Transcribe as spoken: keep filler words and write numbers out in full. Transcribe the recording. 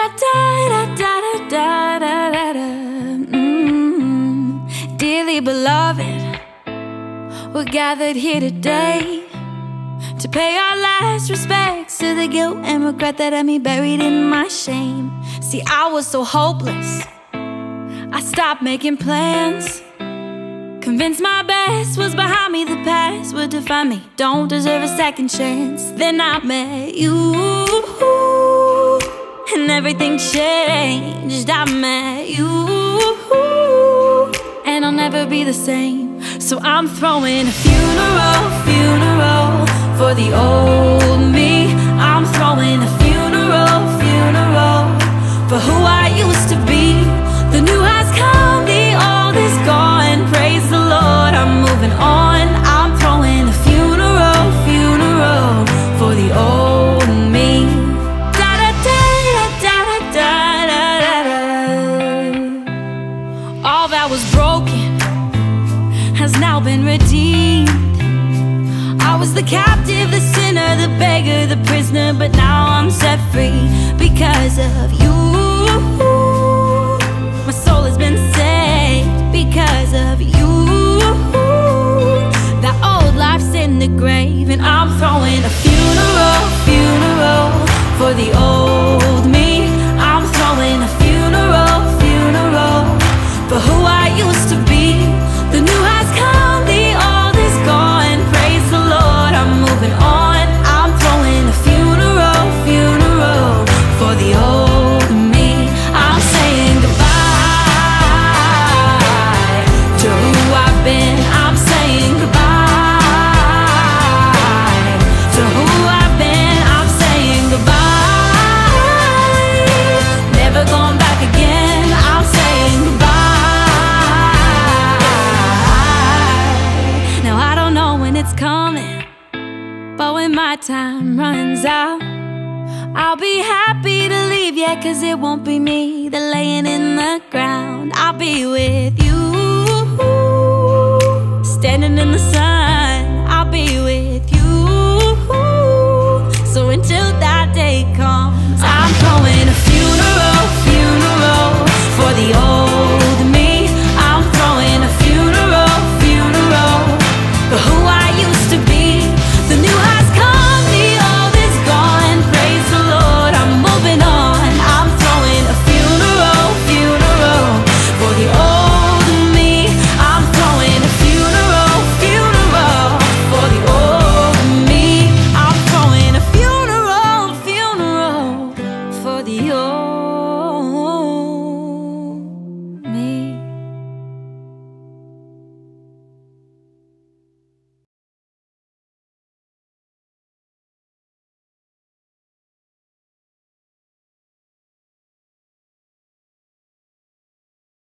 Mm. Dearly beloved, we're gathered here today to pay our last respects to the guilt and regret that had me buried in my shame. See, I was so hopeless, I stopped making plans, convinced my best was behind me, the past would define me, don't deserve a second chance. Then I met you, and everything changed. I met you, and I'll never be the same. So I'm throwing a funeral, funeral for the old me. I'm throwing a funeral, funeral for who I used to be. The new has come, the old is gone. Praise the Lord, I'm moving on. I'm throwing a funeral, funeral for the old me. All that was broken has now been redeemed. I was the captive, the sinner, the beggar, the prisoner, but now I'm set free because of you. My soul has been saved because of you. That old life's in the grave, and I'm throwing a funeral, funeral for the old me. I'm throwing a funeral, funeral for who I used to be. The new has come, the old is gone. Praise the Lord, I'm moving on. I'm throwing a funeral, funeral for the old me. I'm saying goodbye to who I've been. I'm saying goodbye to who I've been. I'm saying goodbye, never going back again. I'm saying goodbye. It's coming, but when my time runs out, I'll be happy to leave, yeah, cause it won't be me that laying in the ground. I'll be with you, standing in the sun. I'll be with you, so until that day comes, I'm throwing a funeral, funeral for the old me. I'm throwing a funeral, funeral for who I used to be. The new has come, the old is gone. Praise the Lord, I'm moving on. I'm throwing a funeral, funeral for the old me. I'm throwing a funeral, funeral for the old me. I'm throwing a funeral, funeral for the old